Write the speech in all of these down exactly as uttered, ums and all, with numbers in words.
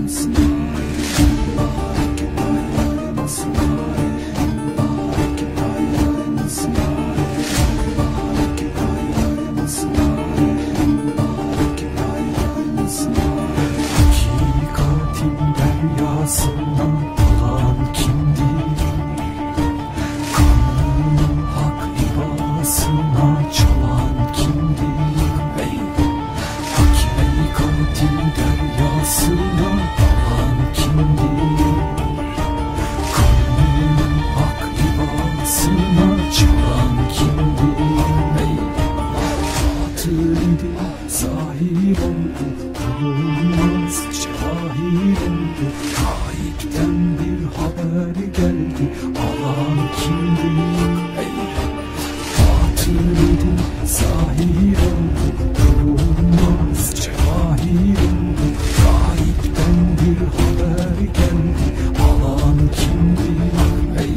Zahir oldu, bulunmaz cevahir oldu. Gayipten bir haber geldi, alan kimdi? Hey! Batıl idi, zahir oldu, bulunmaz cevahir oldu. Gayipten bir haber geldi, alan kimdi? Hey!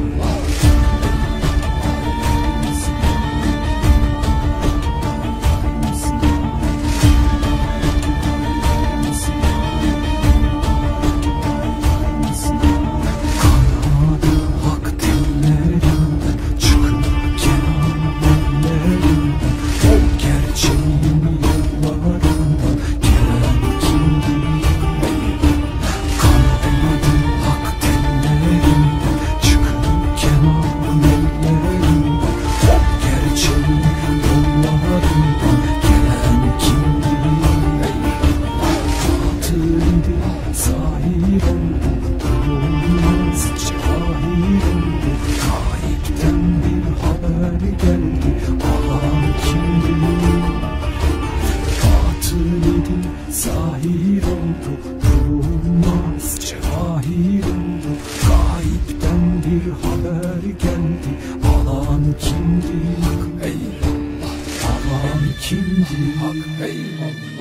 Zahir oldu, bulunmaz cevahir oldu. Gayipten bir haber geldi, alan kimdi? Batıl idi, zahir oldu, bulunmaz cevahir oldu. Gayipten bir haber geldi, alan kimdi? Eyvallah, alan kimdi? Eyvallah.